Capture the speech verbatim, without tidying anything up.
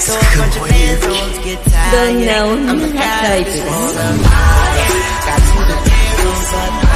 どんな女がタイプですか？